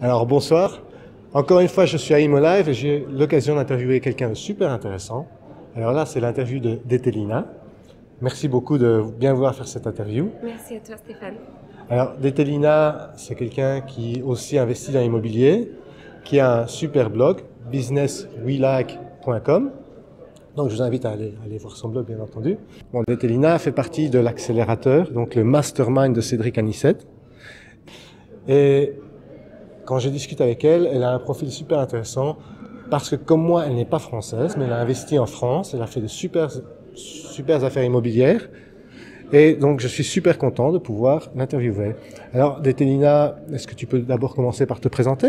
Alors bonsoir, encore une fois je suis à ImoLive et j'ai l'occasion d'interviewer quelqu'un de super intéressant. Alors là c'est l'interview d'Etelina. Merci beaucoup de bien vouloir faire cette interview. Merci à toi Stéphane. Alors Etelina c'est quelqu'un qui aussi investit dans l'immobilier, qui a un super blog, businesswelike.com. Donc je vous invite à aller voir son blog bien entendu. Bon, Etelina fait partie de l'accélérateur, donc le mastermind de Cédric Anissette. Et quand je discute avec elle, elle a un profil super intéressant parce que comme moi, elle n'est pas française, mais elle a investi en France, elle a fait de super affaires immobilières. Et donc, je suis super content de pouvoir l'interviewer. Alors, Etelina, est-ce que tu peux d'abord commencer par te présenter?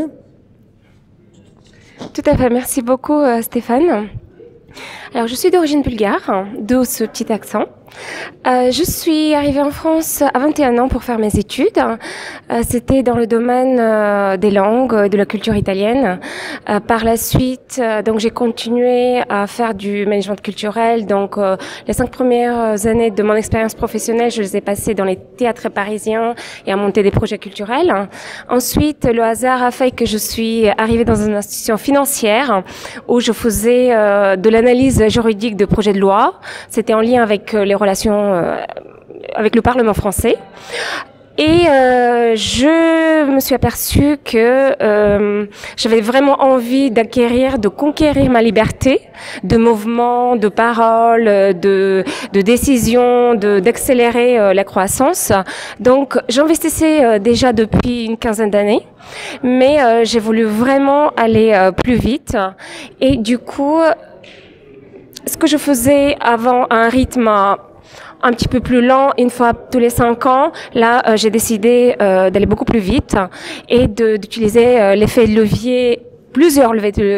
Tout à fait, merci beaucoup Stéphane. Alors, je suis d'origine bulgare, d'où ce petit accent. Je suis arrivée en France à 21 ans pour faire mes études. C'était dans le domaine des langues, de la culture italienne. Par la suite, donc j'ai continué à faire du management culturel. Donc, les 5 premières années de mon expérience professionnelle, je les ai passées dans les théâtres parisiens et à monter des projets culturels. Ensuite, le hasard a fait que je suis arrivée dans une institution financière où je faisais de l'analyse juridique de projets de loi. C'était en lien avec les relations avec le Parlement français. Et je me suis aperçue que j'avais vraiment envie de conquérir ma liberté de mouvement, de parole, de décision, d'accélérer la croissance. Donc j'investissais déjà depuis une quinzaine d'années, mais j'ai voulu vraiment aller plus vite. Et du coup, ce que je faisais avant à un rythme un petit peu plus lent, une fois tous les 5 ans, là, j'ai décidé d'aller beaucoup plus vite et d'utiliser l'effet de levier, plusieurs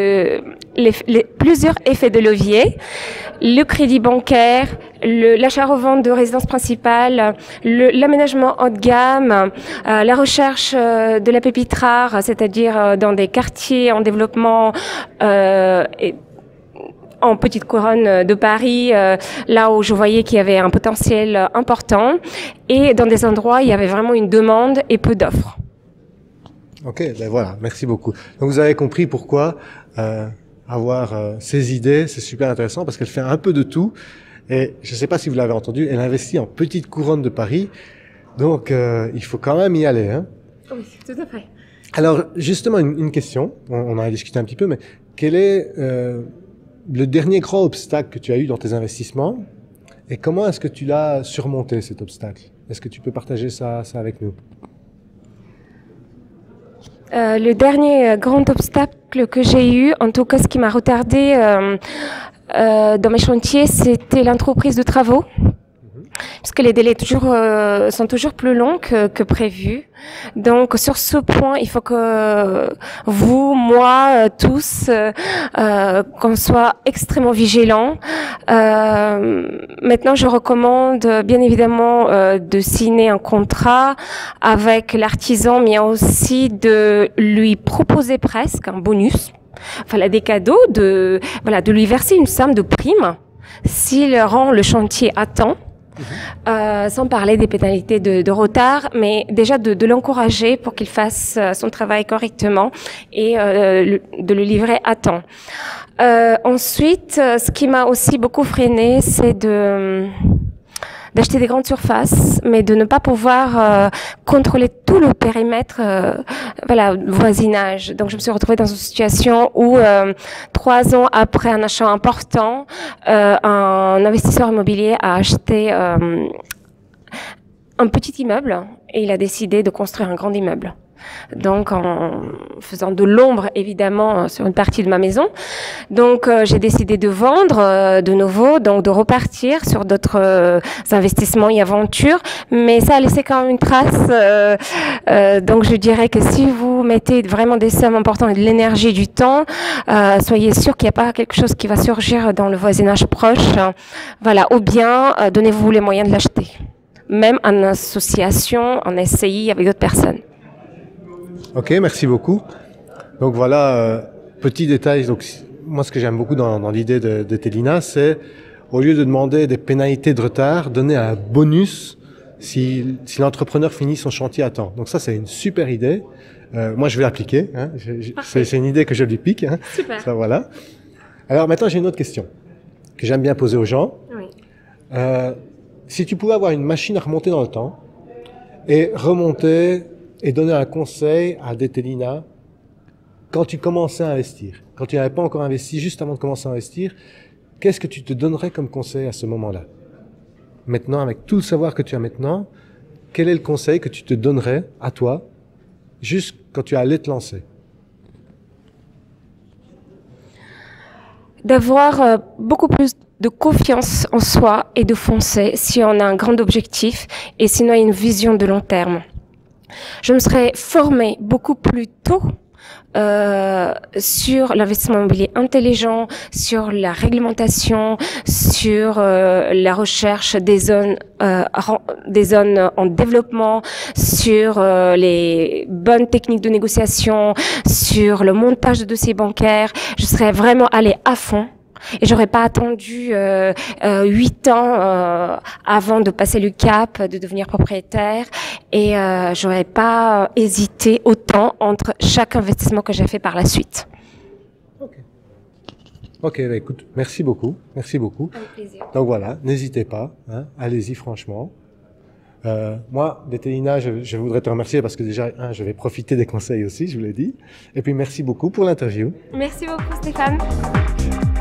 effets de levier, le crédit bancaire, l'achat-revente de résidence principale, l'aménagement haut de gamme, la recherche de la pépite rare, c'est-à-dire dans des quartiers en développement en petite couronne de Paris, là où je voyais qu'il y avait un potentiel important, et dans des endroits où il y avait vraiment une demande et peu d'offres. Ok, ben voilà, merci beaucoup. Donc vous avez compris pourquoi avoir ces idées, c'est super intéressant parce qu'elle fait un peu de tout. Et je ne sais pas si vous l'avez entendu, elle investit en petite couronne de Paris, donc il faut quand même y aller. Hein. Oui, tout à fait. Alors justement, une question, on en a discuté un petit peu, mais quel est le dernier grand obstacle que tu as eu dans tes investissements et comment est-ce que tu l'as surmonté cet obstacle? Est-ce que tu peux partager ça avec nous? Le dernier grand obstacle que j'ai eu, en tout cas ce qui m'a retardé dans mes chantiers, c'était l'entreprise de travaux. Parce que les délais sont toujours plus longs que prévu. Donc sur ce point, il faut que vous, moi, tous, qu'on soit extrêmement vigilants. Maintenant, je recommande bien évidemment de signer un contrat avec l'artisan, mais aussi de lui proposer presque un bonus, voilà, des cadeaux, de lui verser une somme de prime s'il rend le chantier à temps. Sans parler des pénalités de retard, mais déjà de l'encourager pour qu'il fasse son travail correctement et de le livrer à temps. Ensuite, ce qui m'a aussi beaucoup freiné, c'est d'acheter des grandes surfaces, mais de ne pas pouvoir contrôler tout le périmètre voisinage. Donc je me suis retrouvée dans une situation où 3 ans après un achat important, un investisseur immobilier a acheté un petit immeuble et il a décidé de construire un grand immeuble. Donc en faisant de l'ombre évidemment sur une partie de ma maison. Donc j'ai décidé de vendre de nouveau, donc de repartir sur d'autres investissements et aventures, mais ça a laissé quand même une trace. Donc je dirais que si vous mettez vraiment des sommes importantes, de l'énergie, du temps, soyez sûr qu'il n'y a pas quelque chose qui va surgir dans le voisinage proche. Voilà, ou bien donnez-vous les moyens de l'acheter, même en association, en SCI avec d'autres personnes. Ok, merci beaucoup. Donc voilà, petit détail. Donc moi, ce que j'aime beaucoup dans l'idée d'Etelina, c'est au lieu de demander des pénalités de retard, donner un bonus si l'entrepreneur finit son chantier à temps. Donc ça, c'est une super idée. Moi, je vais l'appliquer. Hein. C'est une idée que je lui pique. Hein. Super. Ça, voilà. Alors maintenant, j'ai une autre question que j'aime bien poser aux gens. Oui. Si tu pouvais avoir une machine à remonter dans le temps et remonter et donner un conseil à Détélina quand tu commençais à investir, quand tu n'avais pas encore investi, juste avant de commencer à investir, qu'est-ce que tu te donnerais comme conseil à ce moment-là? Maintenant, avec tout le savoir que tu as maintenant, quel est le conseil que tu te donnerais à toi, juste quand tu allais te lancer? D'avoir beaucoup plus de confiance en soi et de foncer si on a un grand objectif et sinon une vision de long terme. Je me serais formée beaucoup plus tôt sur l'investissement immobilier intelligent, sur la réglementation, sur la recherche des zones en développement, sur les bonnes techniques de négociation, sur le montage de dossiers bancaires. Je serais vraiment allée à fond. Et j'aurais pas attendu 8 ans avant de passer le cap, de devenir propriétaire, et j'aurais pas hésité autant entre chaque investissement que j'ai fait par la suite. Ok, bah écoute, merci beaucoup. Avec plaisir. Donc voilà, n'hésitez pas, hein, allez-y franchement. Moi, Détélina, je voudrais te remercier parce que déjà, je vais profiter des conseils aussi, je vous l'ai dit. Et puis merci beaucoup pour l'interview. Merci beaucoup Stéphane.